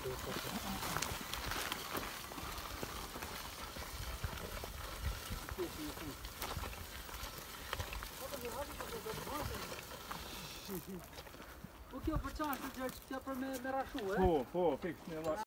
O kjo për çfarë është gjë që për me rashu, Po, fiks me